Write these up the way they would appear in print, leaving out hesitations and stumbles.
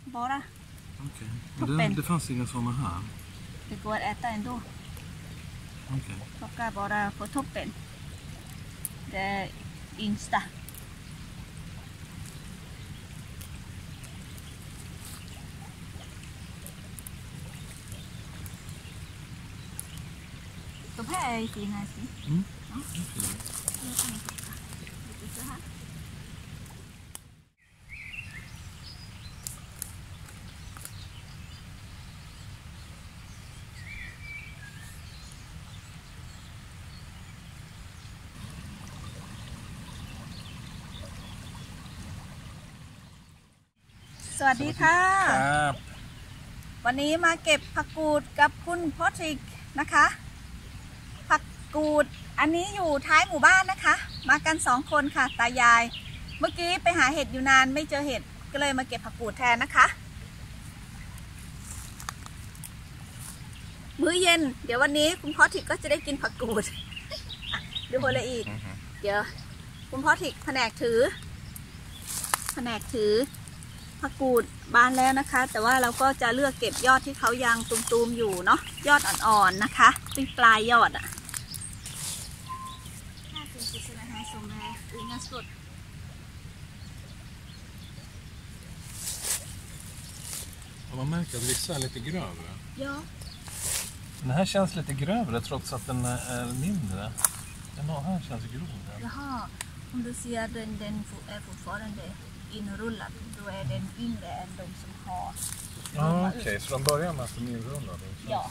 bara. Okej. Okay. Det fanns inga sådana här? Det går att äta ändå. Okej. Okay. Plocka bara på toppen. Det yngsta. De här är fina. Mm. Ja. Lite så här.สวัสดีค่ะวันนี้มาเก็บผักกูดกับคุณพอทิกนะคะผักกูดอันนี้อยู่ท้ายหมู่บ้านนะคะมากัน2 คนค่ะตายายเมื่อกี้ไปหาเห็ดอยู่นานไม่เจอเห็ดก็เลยมาเก็บผักกูดแทนนะคะมื้อเย็นเดี๋ยววันนี้คุณพอทิกก็จะได้กินผักกูดดูโพลอีกเดี๋ยวคุณพอทิกแผนกถือผักกูดบานแล้วนะคะแต่ว่าเราก็จะเลือกเก็บยอดที่เขายังตุมๆอยู่เนาะยอดอ่อนๆนะคะเป็นปลายยอดอ่ะ Man märker att vissa är lite grövre. Ja. Den här känns lite grövre trots att den är mindre. Den här känns grovre. Jaha, om du ser den är fortfarande inrullad, då är den mindre än de som har. Ja, okej, så de börjar med att de är inrullade? Ja.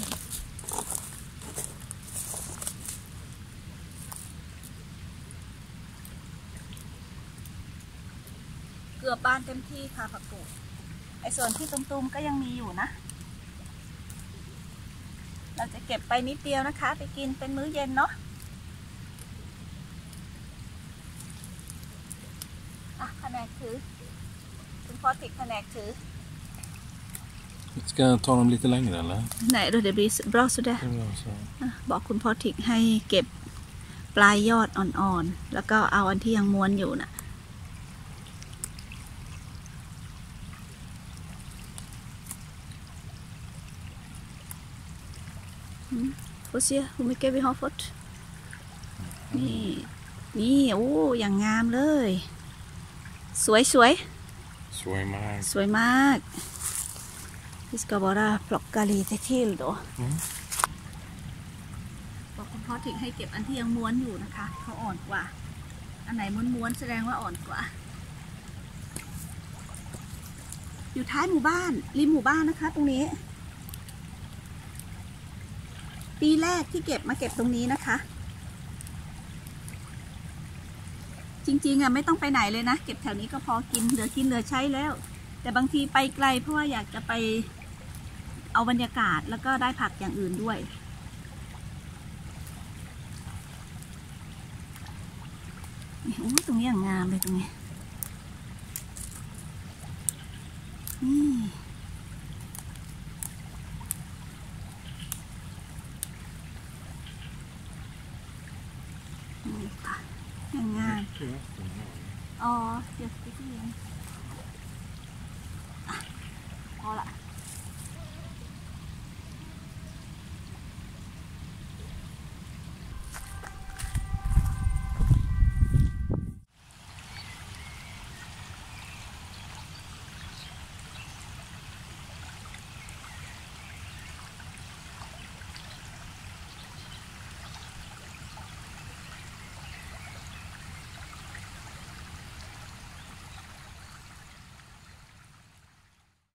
เกือบบานเต็มที่ค่ะผักกูดไอ้ส่วนที่ตุ่มๆก็ยังมีอยู่นะเราจะเก็บไปนิดเดียวนะคะไปกินเป็นมื้อเย็นเนาะแผนกถือคุณพ่อติดแผนกถือ Ska jag ta dem lite längre eller? Nej då det blir bra så där บอกคุณพ่อติดให้เก็บปลายยอดอ่อนๆแล้วก็เอาอันที่ยังม้วนอยู่นะFår se hur mycket vi har fått นี่โอ้อย่างงามเลยสวยมาก Vi ska bara plocka lite till då บอกคุณพ่อทิ้งให้เก็บอันที่ยังม้วนอยู่นะคะเขาอ่อนกว่าอันไหนม้วนแสดงว่าอ่อนกว่าอยู่ท้ายหมู่บ้านริมหมู่บ้านนะคะตรงนี้ปีแรกที่มาเก็บตรงนี้นะคะจริงๆไม่ต้องไปไหนเลยนะเก็บแถวนี้ก็พอกินเหลือใช้แล้วแต่บางทีไปไกลเพราะว่าอยากจะไปเอาบรรยากาศแล้วก็ได้ผักอย่างอื่นด้วยโอ้ตรงนี้อย่างงามเลยตรงนี้นี่ค่ะอย่างงามอ๋อ